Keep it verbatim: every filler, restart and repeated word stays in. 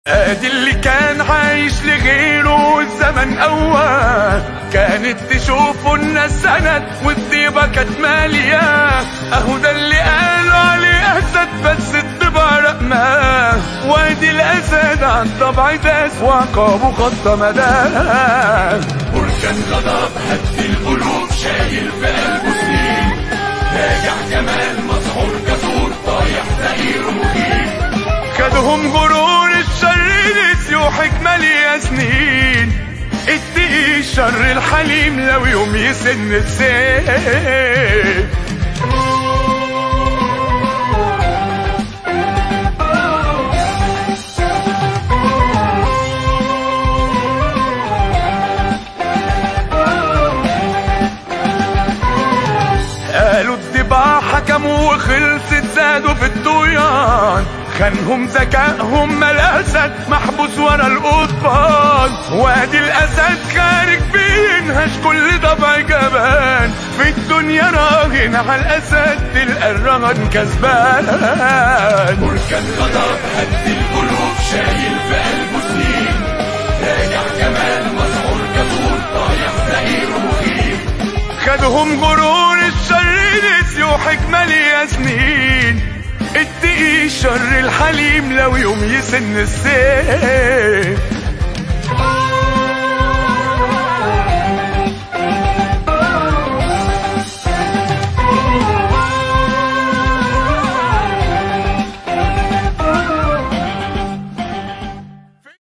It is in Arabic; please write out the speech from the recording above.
ادي اللي كان عايش لغيره الزمن اول، كانت تشوفه الناس سند والطيبة كانت مالية. اهو ده اللي قالوا عليه اسد بس الطبع رقمة، وادي الاسد عن طبع داس وعقابه خط مداه. بركان غضب هد القلوب شايل في قلبه سنين، راجع جمال مسحور جسور طايح تغيير مخيف. خدهم غرور الشر نسيوا حكمة ليا سنين، اتقي الشر الحليم لو يوم يسن السيف. قالوا الطباع حكموا وخلصت زادوا في الطغيان، خانهم ذكائهم ما الاسد محبوس ورا القضبان. وادي الاسد خارج بينهش كل ضبع جبان، في الدنيا راهن على الاسد تلقى الرهن كسبان. بركان غضب هد القلوب شايل في قلبه سنين، راجع جمال مسحور جسور طايح تغيير مخيف. خدهم غرور الشر نسيوا حكمة ليا سنين، اتقي الشر الحليم لو يوم يسن السيف.